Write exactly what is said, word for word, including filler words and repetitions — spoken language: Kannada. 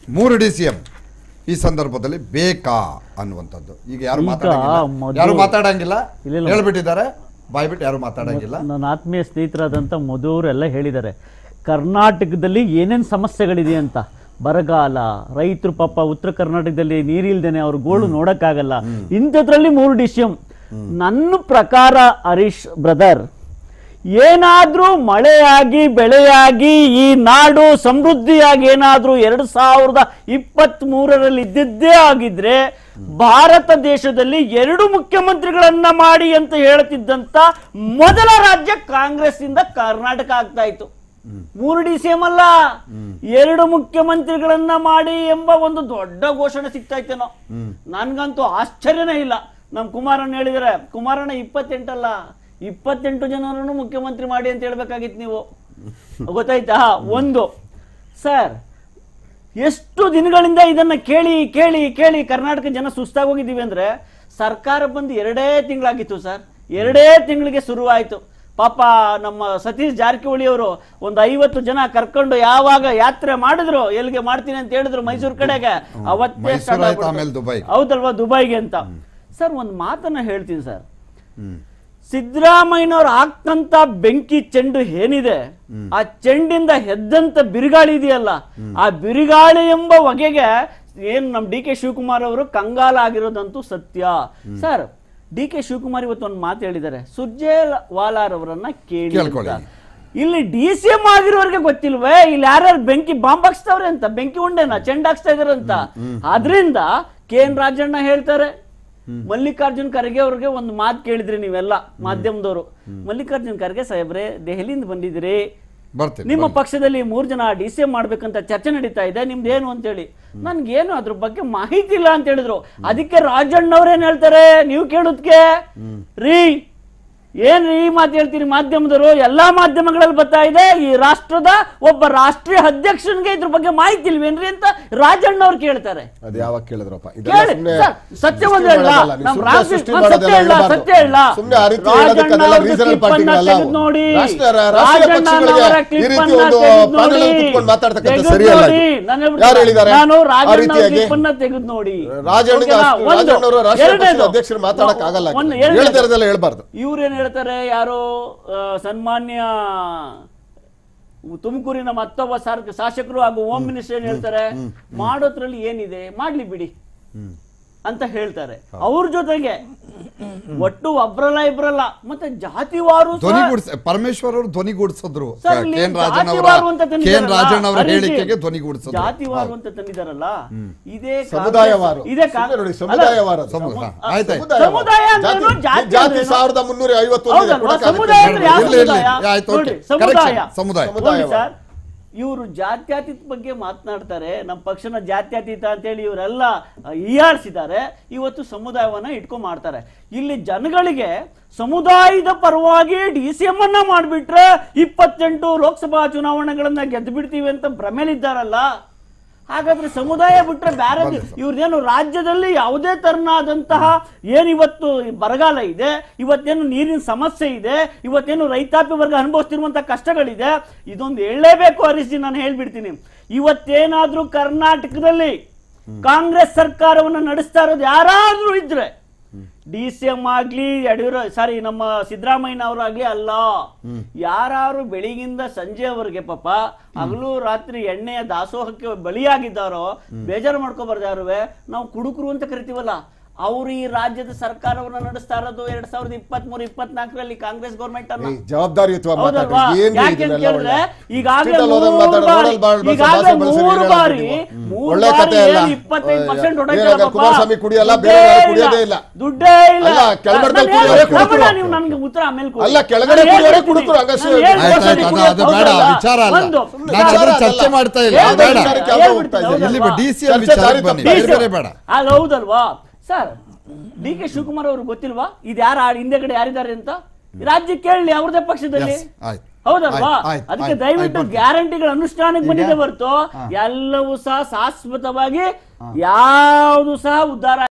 ಮೂರು ಡಿ ಸಿ ಎಂ ಈ ಸಂದರ್ಭದಲ್ಲಿ ಬೇಕಾ ಅನ್ನುವಂಥದ್ದು. ಈಗ ಯಾರು ಮಾತಾಡಂಗಿಲ್ಲ ಯಾರು ಮಾತಾಡಂಗಿಲ್ಲ ಹೇಳ್ಬಿಟ್ಟಿದ್ದಾರೆ, ಬಾಯ್ಬಿಟ್ಟು ಯಾರು ಮಾತಾಡಂಗಿಲ್ಲ. ನನ್ನ ಆತ್ಮೀಯ ಸ್ನೇಹಿತರಾದಂಥ ಮಧುವರೆಲ್ಲ ಹೇಳಿದ್ದಾರೆ ಕರ್ನಾಟಕದಲ್ಲಿ ಏನೇನು ಸಮಸ್ಯೆಗಳಿದೆ ಅಂತ. ಬರಗಾಲ, ರೈತರು ಪಾಪ ಉತ್ತರ ಕರ್ನಾಟಕದಲ್ಲಿ ನೀರಿಲ್ದೇನೆ ಅವ್ರ ಗೋಳು ನೋಡಕ್ಕಾಗಲ್ಲ, ಇಂಥದ್ರಲ್ಲಿ ಮೂರು ಡಿ ಸಿ ಎಂ. ನನ್ನ ಪ್ರಕಾರ ಹರೀಶ್ ಬ್ರದರ್, ಏನಾದ್ರೂ ಮಳೆಯಾಗಿ ಬೆಳೆಯಾಗಿ ಈ ನಾಡು ಸಮೃದ್ಧಿಯಾಗಿ ಏನಾದ್ರೂ ಎರಡು ಸಾವಿರದ ಇಪ್ಪತ್ತ್ ಮೂರರಲ್ಲಿ ಇದ್ದಿದ್ದೇ ಆಗಿದ್ರೆ ಭಾರತ ದೇಶದಲ್ಲಿ ಎರಡು ಮುಖ್ಯಮಂತ್ರಿಗಳನ್ನ ಮಾಡಿ ಅಂತ ಹೇಳ್ತಿದ್ದಂತ ಮೊದಲ ರಾಜ್ಯ ಕಾಂಗ್ರೆಸ್ ಇಂದ ಕರ್ನಾಟಕ ಆಗ್ತಾ ಇತ್ತು. ಮೂರು ಡಿ ಸಿ ಎಂ ಅಲ್ಲ, ಎರಡು ಮುಖ್ಯಮಂತ್ರಿಗಳನ್ನ ಮಾಡಿ ಎಂಬ ಒಂದು ದೊಡ್ಡ ಘೋಷಣೆ ಸಿಗ್ತಾ ಇತ್ತೇನೋ. ನನ್ಗಂತೂ ಆಶ್ಚರ್ಯನೇ ಇಲ್ಲ. ನಮ್ ಕುಮಾರಣ್ಣ ಹೇಳಿದರೆ, ಕುಮಾರಣ್ಣ ಇಪ್ಪತ್ತೆಂಟಲ್ಲ ಇಪ್ಪತ್ತೆಂಟು ಜನರನ್ನು ಮುಖ್ಯಮಂತ್ರಿ ಮಾಡಿ ಅಂತ ಹೇಳ್ಬೇಕಾಗಿತ್ತು ನೀವು, ಗೊತ್ತಾಯ್ತಾ? ಒಂದು ಸರ್, ಎಷ್ಟು ದಿನಗಳಿಂದ ಇದನ್ನ ಕೇಳಿ ಕೇಳಿ ಕೇಳಿ ಕರ್ನಾಟಕ ಜನ ಸುಸ್ತಾಗಿ ಹೋಗಿದ್ದೀವಿ ಅಂದ್ರೆ, ಸರ್ಕಾರ ಬಂದು ಎರಡೇ ತಿಂಗಳಾಗಿತ್ತು ಸರ್. ಎರಡೇ ತಿಂಗಳಿಗೆ ಶುರುವಾಯಿತು. ಪಾಪ ನಮ್ಮ ಸತೀಶ್ ಜಾರಕಿಹೊಳಿ ಅವರು ಒಂದು ಐವತ್ತು ಜನ ಕರ್ಕೊಂಡು ಯಾವಾಗ ಯಾತ್ರೆ ಮಾಡಿದ್ರು, ಎಲ್ಲಿಗೆ ಮಾಡ್ತೀನಿ ಅಂತ ಹೇಳಿದ್ರು ಮೈಸೂರು ಕಡೆಗೆ, ಅವತ್ತೇ ಹೌದಲ್ವಾ ದುಬೈಗೆ ಅಂತ. ಸರ್ ಒಂದು ಮಾತನ್ನ ಹೇಳ್ತೀನಿ ಸರ್, ಸಿದ್ದರಾಮಯ್ಯನವ್ರು ಹಾಕ್ತಂತ ಬೆಂಕಿ ಚೆಂಡು ಏನಿದೆ, ಆ ಚೆಂಡಿಂದ ಎದ್ದಂತ ಬಿರುಗಾಳಿ ಇದೆಯಲ್ಲ, ಆ ಬಿರುಗಾಳಿ ಎಂಬ ಹೊಗೆಗೆ ಏನ್ ನಮ್ ಡಿ ಕೆ ಶಿವಕುಮಾರ್ ಅವರು ಕಂಗಾಲ ಆಗಿರೋದಂತೂ ಸತ್ಯ. ಸರ್, ಡಿ ಕೆ ಶಿವಕುಮಾರ್ ಇವತ್ತು ಒಂದು ಮಾತು ಹೇಳಿದ್ದಾರೆ, ಸುರ್ಜೇವಾಲಾರ್ ಅವರನ್ನ ಕೇಳಿ. ಇಲ್ಲಿ ಡಿ ಸಿ ಎಂ ಆಗಿರೋರಿಗೆ ಗೊತ್ತಿಲ್ವೇ ಇಲ್ಲಿ ಯಾರ್ಯಾರು ಬೆಂಕಿ ಬಾಂಬ್ ಹಾಕ್ಸ್ತವ್ರೆ ಅಂತ, ಬೆಂಕಿ ಉಂಡೆನ ಚೆಂಡ್ ಹಾಕ್ಸ್ತಾ ಇದಾರೆ ಅಂತ. ಆದ್ರಿಂದ ಕೆ ಎನ್ ರಾಜಣ್ಣ ಹೇಳ್ತಾರೆ, ಮಲ್ಲಿಕಾರ್ಜುನ್ ಖರ್ಗೆ ಅವ್ರಿಗೆ ಒಂದು ಮಾತು ಕೇಳಿದ್ರಿ ನೀವೆಲ್ಲ ಮಾಧ್ಯಮದವರು, ಮಲ್ಲಿಕಾರ್ಜುನ್ ಖರ್ಗೆ ಸಾಹೇಬ್ರೆ ದೆಹಲಿಯಿಂದ ಬಂದಿದ್ರಿ, ನಿಮ್ಮ ಪಕ್ಷದಲ್ಲಿ ಮೂರ್ ಜನ ಡಿ ಸಿ ಎಂ ಮಾಡ್ಬೇಕಂತ ಚರ್ಚೆ ನಡೀತಾ ಇದೆ, ನಿಮ್ದೇನು ಅಂತ ಹೇಳಿ. ನನ್ಗೇನು ಅದ್ರ ಬಗ್ಗೆ ಮಾಹಿತಿ ಇಲ್ಲ ಅಂತ ಹೇಳಿದ್ರು. ಅದಕ್ಕೆ ರಾಜಣ್ಣವ್ರೇನ್ ಹೇಳ್ತಾರೆ, ನೀವು ಕೇಳೋದ್ಕೆ ರೀ ಏನ್ ಈ ಮಾತು ಹೇಳ್ತೀರಿ ಮಾಧ್ಯಮದವರು, ಎಲ್ಲಾ ಮಾಧ್ಯಮಗಳಲ್ಲಿ ಬರ್ತಾ ಇದೆ, ಈ ರಾಷ್ಟ್ರದ ಒಬ್ಬ ರಾಷ್ಟ್ರೀಯ ಅಧ್ಯಕ್ಷನ್ಗೆ ಇದ್ರ ಬಗ್ಗೆ ಮಾಹಿತಿ ಇಲ್ವೇನ್ರಿ ಅಂತ ರಾಜಣ್ಣ ಅವ್ರು ಕೇಳ್ತಾರೆ. ಅದು ಯಾವಾಗ ಕೇಳಿದ್ರಪ್ಪ? ಸತ್ಯ ಒಂದ್ ಹೇಳ, ನಮ್ ಸತ್ಯ ಹೇಳ ಸತ್ಯ ಹೇಳ ನೋಡಿ, ರಾಜಣ್ಣನವರ ಕ್ಲಿಪ್ ಅನ್ನ ನಾನು ರಾಜಣ್ಣ ಕ್ಲಿಪ್ ಅನ್ನ ತೆಗೆದು ನೋಡಿ, ಅಧ್ಯಕ್ಷರು ಮಾತಾಡಕ್ ಆಗಲ್ಲ, ಹೇಳ್ಬಾರ್ದು. ಇವ್ರೇನ್ ಹೇಳ್ತಾರೆ, ಯಾರೋ ಸನ್ಮಾನ್ಯ ತುಮಕೂರಿನ ಮತ್ತೊಬ್ಬ ಶಾಸಕರು ಹಾಗೂ ಹೋಮ್ ಮಿನಿಸ್ಟರ್ ಏನ್ ಹೇಳ್ತಾರೆ, ಮಾಡೋದ್ರಲ್ಲಿ ಏನಿದೆ ಮಾಡ್ಲಿ ಬಿಡಿ ಅಂತ ಹೇಳ್ತಾರೆ. ಅವ್ರ ಜೊತೆಗೆ ಒಟ್ಟು ಒಬ್ರಲ್ಲ ಇಬ್ರಲ್ಲ ಮತ್ತೆ ಜಾತಿವಾರು ಪರಮೇಶ್ವರ್ ಅವರು ಧ್ವನಿಗೂಡಿಸಿದ್ರು, ಜಾತಿವಾರು ಅಂತ ತಂದಿದಾರಲ್ಲ, ಇದೇ ಸಮುದಾಯವಾರು, ಇದೇ ಸಮುದಾಯ. ಇವರು ಜಾತ್ಯತೀತ ಬಗ್ಗೆ ಮಾತನಾಡ್ತಾರೆ, ನಮ್ಮ ಪಕ್ಷನ ಜಾತ್ಯತೀತ ಅಂತೇಳಿ ಇವರೆಲ್ಲ ಹೀಯಾಳಿಸಿದ್ದಾರೆ. ಇವತ್ತು ಸಮುದಾಯವನ್ನ ಇಟ್ಕೊಂಡ್ ಮಾಡ್ತಾರೆ. ಇಲ್ಲಿ ಜನಗಳಿಗೆ ಸಮುದಾಯದ ಪರವಾಗಿ ಡಿ ಸಿ ಎಂ ಅನ್ನ ಮಾಡ್ಬಿಟ್ರೆ ಇಪ್ಪತ್ತೆಂಟು ಲೋಕಸಭಾ ಚುನಾವಣೆಗಳನ್ನ ಗೆದ್ದು ಬಿಡ್ತೀವಿ ಅಂತ ಭ್ರಮೆಲಿದ್ದಾರಲ್ಲ. ಹಾಗಾದ್ರೆ ಸಮುದಾಯ ಬಿಟ್ರೆ ಬೇರೆ ಇವ್ರದೇನು ರಾಜ್ಯದಲ್ಲಿ ಯಾವುದೇ ತರನಾದಂತಹ ಏನಿವತ್ತು ಬರಗಾಲ ಇದೆ, ಇವತ್ತೇನು ನೀರಿನ ಸಮಸ್ಯೆ ಇದೆ, ಇವತ್ತೇನು ರೈತಾಪಿ ವರ್ಗ ಅನುಭವಿಸ್ತಿರುವಂತಹ ಕಷ್ಟಗಳಿದೆ, ಇದೊಂದು ಹೇಳಲೇಬೇಕು ಹರೀಶ್. ನಾನು ಹೇಳ್ಬಿಡ್ತೀನಿ, ಇವತ್ತೇನಾದ್ರೂ ಕರ್ನಾಟಕದಲ್ಲಿ ಕಾಂಗ್ರೆಸ್ ಸರ್ಕಾರವನ್ನು ನಡೆಸ್ತಾ ಇರೋದು ಯಾರಾದ್ರೂ ಇದ್ರೆ ಡಿ ಸಿ ಎಂ ಆಗ್ಲಿ ಯಡಿಯೂರ ಸಾರಿ ನಮ್ಮ ಸಿದ್ದರಾಮಯ್ಯನವರಾಗ್ಲಿ ಅಲ್ಲ, ಯಾರು ಬೆಳಿಗಿಂದ ಸಂಜೆವರೆಗೆ ಪಾಪ ಹಗಲು ರಾತ್ರಿ ಎಣ್ಣೆಯ ದಾಸೋಹಕ್ಕೆ ಬಲಿಯಾಗಿದ್ದಾರೋ ಬೇಜಾರು ಮಾಡ್ಕೋಬಾರ್ದು. ಯಾರುವೆ ನಾವು ಕುಡುಕರು ಅಂತ ಕರಿತೀವಲ್ಲ, ಅವರು ಈ ರಾಜ್ಯದ ಸರ್ಕಾರವನ್ನು ನಡೆಸ್ತಾ ಇರೋದು ಎರಡ್ ಸಾವಿರದ ಇಪ್ಪತ್ತ್ ಮೂರು ಇಪ್ಪತ್ನಾಲ್ಕರಲ್ಲಿ ಕಾಂಗ್ರೆಸ್ ಗವರ್ಮೆಂಟ್ ಅನ್ನ ಈಗಾಗಲೇ ಮೂರು ಬಾರಿ ಇಪ್ಪತ್ತೈದು ಪರ್ಸೆಂಟ್ ದುಡ್ಡೇ ಇಲ್ಲ. ನೀವು ನನ್ಗೆ ಉತ್ತರ ಆಮೇಲೆ ಚರ್ಚೆ ಮಾಡ್ತಾ ಇಲ್ಲ, ಹೌದಲ್ವಾ ಸರ್? ಡಿ ಕೆ ಶಿವಕುಮಾರ್ ಅವ್ರಿಗೆ ಗೊತ್ತಿಲ್ವಾ ಇದು ಯಾರು ಹಿಂದೆಗಡೆ ಯಾರಿದ್ದಾರೆ ಅಂತ? ರಾಜ್ಯ ಕೇಳಲಿ ಅವ್ರದೇ ಪಕ್ಷದಲ್ಲಿ, ಹೌದಲ್ವಾ? ಅದಕ್ಕೆ ದಯವಿಟ್ಟು ಗ್ಯಾರಂಟಿಗಳ ಅನುಷ್ಠಾನಕ್ಕೆ ಬಂದಿದೆ ಹೊರತು ಎಲ್ಲವೂ ಸಹ ಶಾಶ್ವತವಾಗಿ ಯಾವುದು ಸಹ ಉದ್ಧಾರ